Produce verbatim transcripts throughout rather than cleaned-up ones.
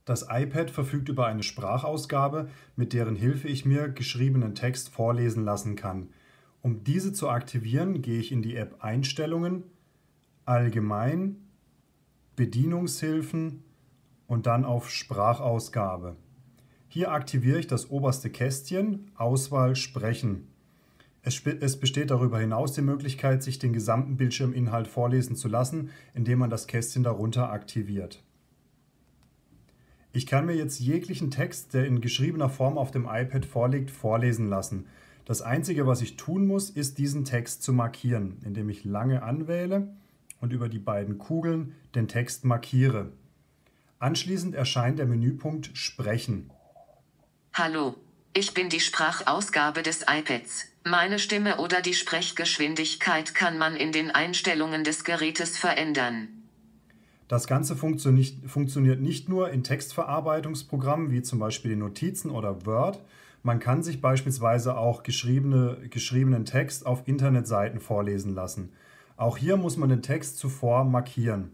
Das iPad verfügt über eine Sprachausgabe, mit deren Hilfe ich mir geschriebenen Text vorlesen lassen kann. Um diese zu aktivieren, gehe ich in die App Einstellungen, Allgemein, Bedienungshilfen und dann auf Sprachausgabe. Hier aktiviere ich das oberste Kästchen, Auswahl Sprechen. Es, es besteht darüber hinaus die Möglichkeit, sich den gesamten Bildschirminhalt vorlesen zu lassen, indem man das Kästchen darunter aktiviert. Ich kann mir jetzt jeglichen Text, der in geschriebener Form auf dem iPad vorliegt, vorlesen lassen. Das Einzige, was ich tun muss, ist, diesen Text zu markieren, indem ich lange anwähle und über die beiden Kugeln den Text markiere. Anschließend erscheint der Menüpunkt Sprechen. Hallo, ich bin die Sprachausgabe des iPads. Meine Stimme oder die Sprechgeschwindigkeit kann man in den Einstellungen des Gerätes verändern. Das Ganze funktioniert nicht nur in Textverarbeitungsprogrammen wie zum Beispiel den Notizen oder Word. Man kann sich beispielsweise auch geschriebene, geschriebenen Text auf Internetseiten vorlesen lassen. Auch hier muss man den Text zuvor markieren.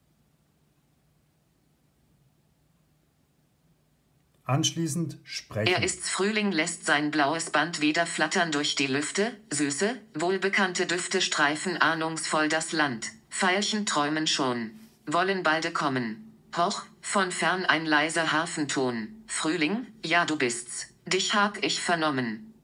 Anschließend sprechen. Er ist Frühling, lässt sein blaues Band wieder flattern durch die Lüfte, süße, wohlbekannte Düfte streifen ahnungsvoll das Land. Veilchen träumen schon, wollen balde kommen. Hoch, von fern ein leiser Harfenton. Frühling, ja du bist's, dich hab ich vernommen.